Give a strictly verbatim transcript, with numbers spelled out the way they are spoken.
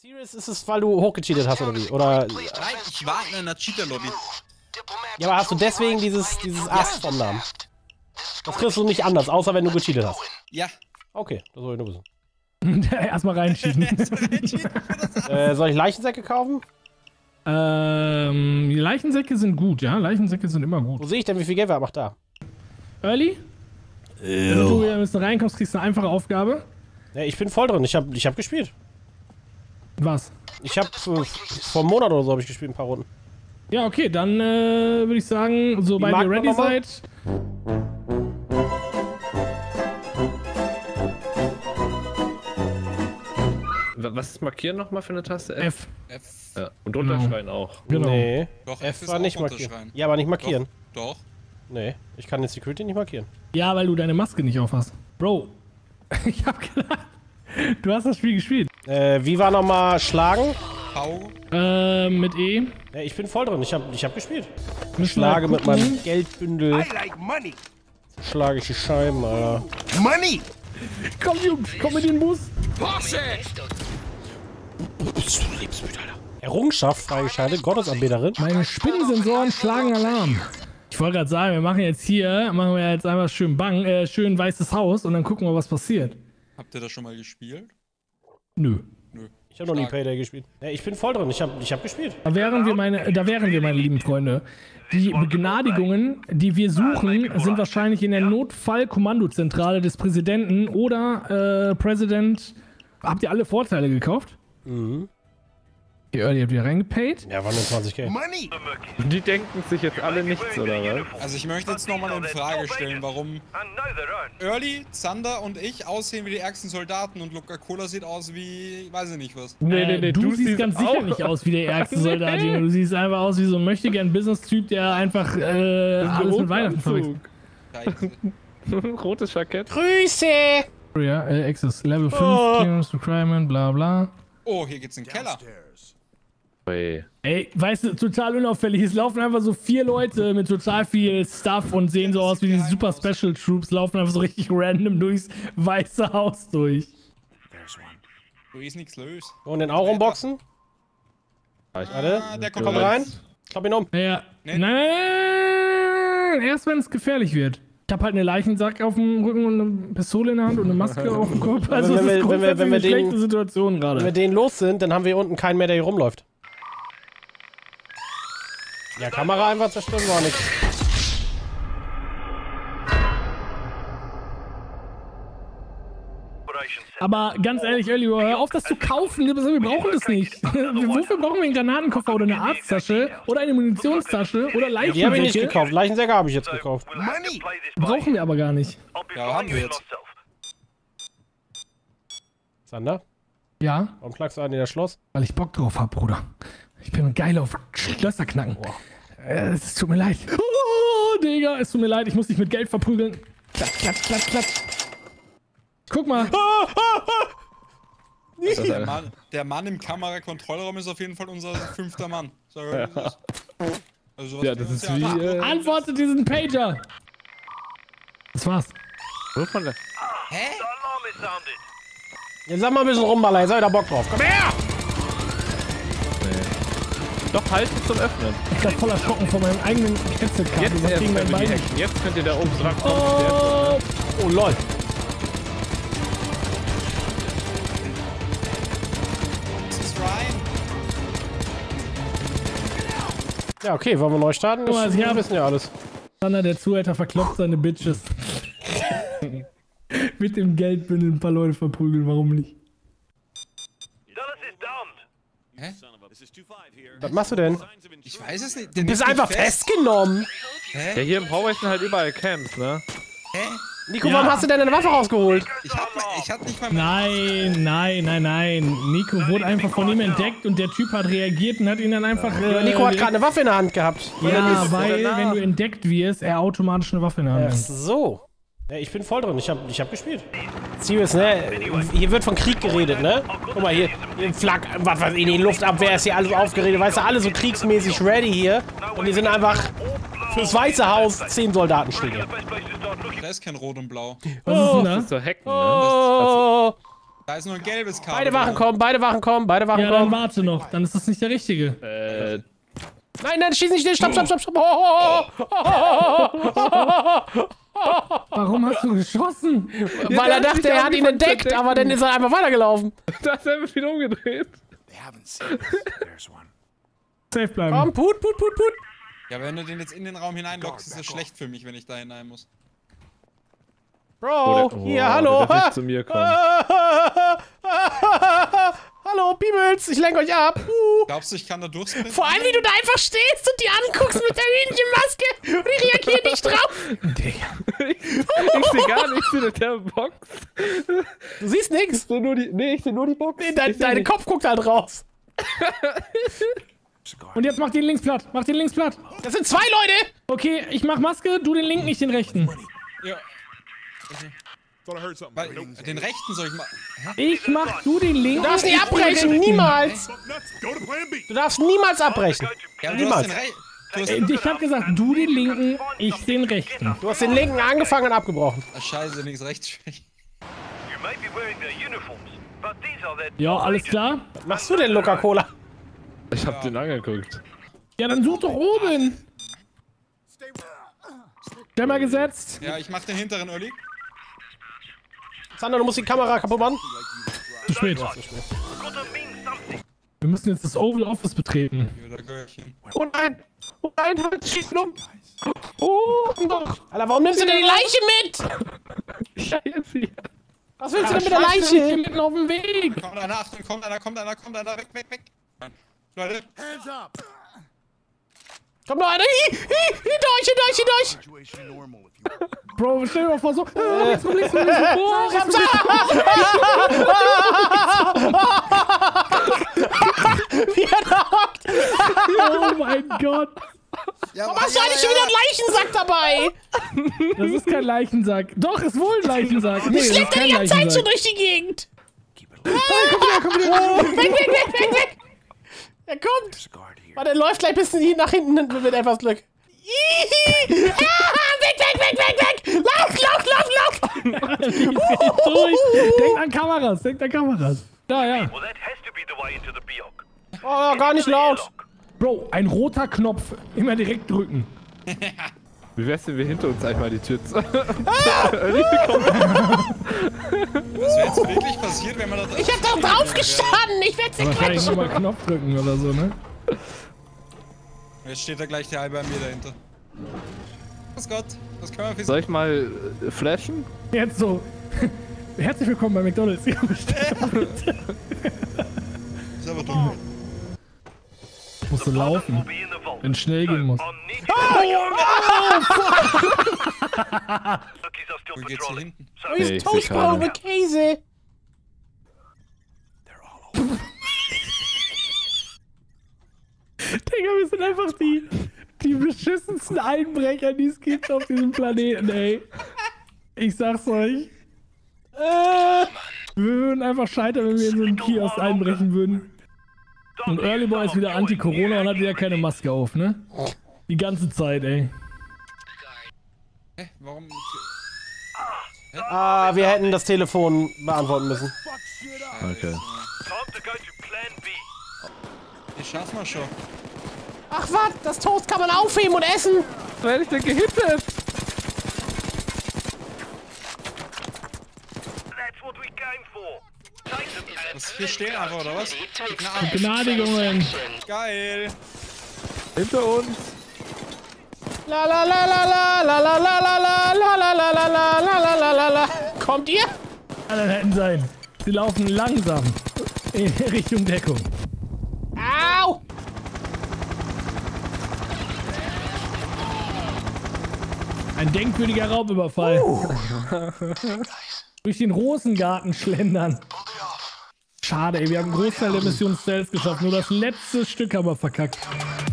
Serious, ist es, weil du hochgecheatet hast oder wie? Oder? Nein, ich war in einer Cheater-Lobby. Ja, aber hast du deswegen dieses, dieses Ast vom Namen? Das kriegst du nicht anders, außer wenn du gecheatet hast. Ja. Okay, das soll ich nur wissen. Erstmal reinschieben. äh, soll ich Leichensäcke kaufen? Ähm, die Leichensäcke sind gut, ja? Leichensäcke sind immer gut. Wo sehe ich denn, wie viel Geld wir haben? Ach, da. Early? Wenn du wieder ein bisschen reinkommst, kriegst du eine einfache Aufgabe. Ja, ich bin voll drin, ich habe ich hab gespielt. Was? Ich habe äh, vor einem Monat oder so habe ich gespielt, ein paar Runden. Ja, okay, dann äh, würde ich sagen, sobald ihr ready seid. Was ist markieren nochmal für eine Taste? F. F. Ja. Und unterschreien auch. Genau. Nee, Doch, F ist war auch nicht markieren. unterschreien. Ja, aber nicht markieren. Doch. Doch. Nee, ich kann den Security nicht markieren. Ja, weil du deine Maske nicht auf hast. Bro, ich hab gedacht, du hast das Spiel gespielt. Äh, wie war nochmal Schlagen? V. Äh, mit E. Ja, ich bin voll drin, ich habe ich hab gespielt. Müssen Schlage wir mit gucken. meinem Geldbündel. like money. Schlage ich die Scheiben, Alter. Money. Komm, Jungs, komm mit den Bus. Bist du lebensmüde, Alter. Errungenschaft freigeschaltet, Gottesanbeterin. Meine Spinnensensoren schlagen Alarm. Ich wollte gerade sagen, wir machen jetzt hier, machen wir jetzt einfach schön Bang, äh, schön weißes Haus und dann gucken wir, was passiert. Habt ihr das schon mal gespielt? Nö. Nö. Ich habe noch nie Payday gespielt. Ja, ich bin voll drin, ich habe ich hab gespielt. Da wären wir, meine, da wären wir, meine lieben Freunde. Die Begnadigungen, die wir suchen, sind wahrscheinlich in der Notfallkommandozentrale des Präsidenten oder äh, President. Habt ihr alle Vorteile gekauft? Mhm. Ihr, ihr habt wieder reingepaid? Ja, waren nur zwanzig K. Money. Die denken sich jetzt alle nichts, oder was? Also ich möchte jetzt nochmal eine Frage stellen, warum Early, Zander und ich aussehen wie die ärgsten Soldaten und Coca-Cola sieht aus wie, weiß ich nicht was. Nee, nee, nee, du, du siehst ganz sicher auch nicht aus wie der ärgste Soldat, Junge. Du siehst einfach aus wie so ein Möchtegern-Business-Typ, der einfach äh, alles mit Weihnachten verwechselt. Scheiße. Rotes Jackett. Grüße! Ja, äh, Access Level fünf, Oh. Clearance Requirement, bla bla. Oh, hier geht's in den Keller. Ey. Ey, weißt du, total unauffällig. Es laufen einfach so vier Leute mit total viel Stuff und sehen so aus wie die Super Special Troops, laufen einfach so richtig random durchs Weiße Haus durch. Du ist nichts los. Und den auch umboxen? Warte, Ah, der kommt komm rein. Klapp ihn um. Ja, ja. Nee. Nein, nein, nein, nein, erst wenn es gefährlich wird. Ich hab halt eine Leichensack auf dem Rücken und eine Pistole in der Hand und eine Maske auf dem Kopf. Also Wenn es wir- ist wenn wir- wenn wir grundsätzlich eine den- schlechte Situation Wenn wir gerade. den los sind, dann haben wir hier unten keinen mehr, der hier rumläuft. Ja, Kamera einfach zerstören war nichts. Aber ganz ehrlich, Early, hör auf, das zu kaufen. Wir brauchen das nicht. Wofür brauchen wir einen Granatenkoffer oder eine Arzttasche oder eine Munitionstasche oder Die habe ich nicht Leichensäcke? gekauft. Leichensäcke habe ich jetzt gekauft. Money. Brauchen wir aber gar nicht. Ja, haben wir jetzt. Sander, Ja, warum klagst du an in das Schloss? weil ich Bock drauf hab, Bruder. Ich bin geil auf Schlösser knacken. Äh, es tut mir leid. Oh, Digga, es tut mir leid. Ich muss dich mit Geld verprügeln. Klatsch, klatsch, klatsch, klatsch. Guck mal. Der Mann, der Mann im Kamerakontrollraum ist auf jeden Fall unser fünfter Mann. Sag mal, wie das ist. Also sowas Ja, das ist wie, äh, Antworte diesen Pager. Das war's. So von der Hä? Jetzt sag mal ein bisschen rumballern, jetzt hab ich da Bock drauf. Komm her! Doch, halt zum Öffnen. Ich bin voll erschrocken von meinem eigenen Headset-Kabel. Jetzt das erst gegen mein könnt ihr die Bein. hacken. Jetzt könnt ihr da oben dran kommen. Oh, Oh lol. Das ist Ryan. Ja, okay, wollen wir neu starten? Guck mal, Das, sie wir haben- wissen ja alles. Sander, der Zuhälter, verkloppt seine Bitches. Mit dem Geldbündel ein paar Leute verprügeln, warum nicht? Hä? Was machst du denn? Ich weiß es nicht. Du bist einfach festgenommen. Ja, hier im Hallway sind halt überall Camps, ne? Hä? Nico, Ja. warum hast du denn deine Waffe rausgeholt? Ich hab, ich hab nicht mal... Nein, nein, nein, nein. Nico wurde einfach von ihm entdeckt und der Typ hat reagiert und hat ihn dann einfach... Äh, Nico hat gerade eine Waffe in der Hand gehabt. Ja, weil, danach. wenn du entdeckt wirst, er automatisch eine Waffe in der Hand Ach hat. so. Ja, ich bin voll drin, ich hab, ich hab gespielt. Serious, ne? Hier wird von Krieg geredet, ne? Guck mal, hier, hier Flak, was weiß ich, die Luftabwehr ist hier alles aufgeredet. Weißt du, alle so kriegsmäßig ready hier. Und die sind einfach fürs Weiße Haus zehn Soldaten stehen. Da ist kein Rot und Blau. Was ist denn Das da? ist so Hacken, ne? Oh, Da ist nur ein gelbes Kabel. Beide Wachen kommen, beide Wachen kommen, beide Wachen Ja, dann kommen. warte noch. Dann ist das nicht der richtige. Äh, Nein, nein, schieß nicht schnell. Stopp, stopp, stopp, stopp. Oh, oh, oh, oh, oh. Warum hast du geschossen? Weil er dachte, er hat ihn entdeckt, aber dann ist er einfach weitergelaufen. da ist er wieder umgedreht. Safe bleiben. Komm, put, put, put, put. Ja, wenn du den jetzt in den Raum hineinlockst, ist das schlecht für mich, wenn ich da hinein muss. Bro, Oh, hier, der hallo. darf nicht zu mir kommen. Hallo, Biebels, ich lenke euch ab. Uh. Glaubst du, ich kann da durchspringen? Vor allem, wie du da einfach stehst und die anguckst mit der Hühnchenmaske und die reagieren nicht drauf. Ich seh gar nichts in der Box. Du siehst nix. Ich seh nur die, nee, ich seh nur die Box. Nee, dein, Ich seh dein nicht. Kopf guckt halt raus. Und jetzt mach den links platt. Mach den links platt. Das sind zwei Leute. Okay, ich mach Maske, du den linken, ich den rechten. Ja. Weil, den rechten soll ich mal. Ich mach du den linken. Du darfst nicht abbrechen, niemals. Du darfst niemals abbrechen. Ja, aber du hast den Re du hast Äh, Ich hab gesagt, du den linken, ich den rechten. Du hast den linken angefangen und abgebrochen. Ah, scheiße, links, rechts. schwierig. Ja, alles klar. Was machst du denn, Coca-Cola? Ich hab den angeguckt. Ja, dann such doch oben. Dämmer gesetzt. Ja, ich mach den hinteren, Olli. Sander, du musst die Kamera kaputt machen. Zu spät. Wir müssen jetzt das Oval Office betreten. Wieder Gürkchen. Oh nein. Oh nein, halt, schieß um. Oh, doch. Alter, warum nimmst du denn die Leiche mit? Scheiße. Was willst du denn mit der Leiche? Mitten auf dem Weg. Kommt einer, Achtung, kommt einer, kommt einer, kommt einer, weg, weg, weg. Leute, Komm noch einer. Hi, hi, hinter euch, hinter euch, hinter euch. Bro, stell dir mal vor, so. Äh, links, links, links, links. Oh, Ich hab's. Wie er da hockt. oh mein Gott. ja, Warum hast du eigentlich schon wieder einen Leichensack dabei? Das ist kein Leichensack. Doch, ist wohl ein Leichensack. Nee, das ist Schleppt er kein die ganze Zeit schon Leichensack. durch die Gegend. Ah, weg, weg, weg, weg, weg. Er kommt. Warte, er läuft gleich bis hin- nach hinten mit etwas Glück. Ihihi. Ah, weg, weg, weg, weg, weg. Lauf, lauf, lauf, lauf. Durch. Denkt an Kameras, denkt an Kameras. Da, ja. Oh, gar nicht laut. Bro, ein roter Knopf. Immer direkt drücken. Wie wär's denn, wir hinter uns einfach die Tür zu... was wäre jetzt wirklich passiert, wenn man da Ich hab doch drauf gestanden. Ich werd's nicht Wahrscheinlich quetschen. nochmal Knopf drücken oder so, ne? Jetzt steht da gleich der halbe Armee dahinter. Was Gott, was können wir für Soll ich mal äh, flashen? Jetzt so. Herzlich willkommen bei McDonalds. Ja, bestimmt. ist aber dumm. Musst du laufen, wenn es schnell gehen muss. Wo geht's hier hinten? Wo Nee, ist ich seh Toastbrot keine. mit Käse? Digga, wir sind einfach die, die beschissensten Einbrecher, die es gibt auf diesem Planeten, ey. Ich sag's euch. Äh, wir würden einfach scheitern, wenn wir in so einen Kiosk einbrechen würden. Und Early Boy ist wieder Anti-Corona und hat wieder keine Maske auf, ne? Die ganze Zeit, ey. Hä, warum? Ah, wir hätten das Telefon beantworten müssen. Okay. Ich schaff mal schon. Ach was, das Toast kann man aufheben und essen. Werde ich denn gehittet? Was, hier stehen einfach, oder was? Gnaden. Begnadigungen. Geil. Hinter uns. La la la la la la la la la la la la la la la la la la la. Kommt ihr? Alle hätten sein. Sie laufen langsam in Richtung Deckung. Au! Ein denkwürdiger Raubüberfall. Durch den Rosengarten schlendern. Schade, ey, wir haben einen Großteil der Mission Stealth geschafft. Nur das letzte Stück haben wir verkackt.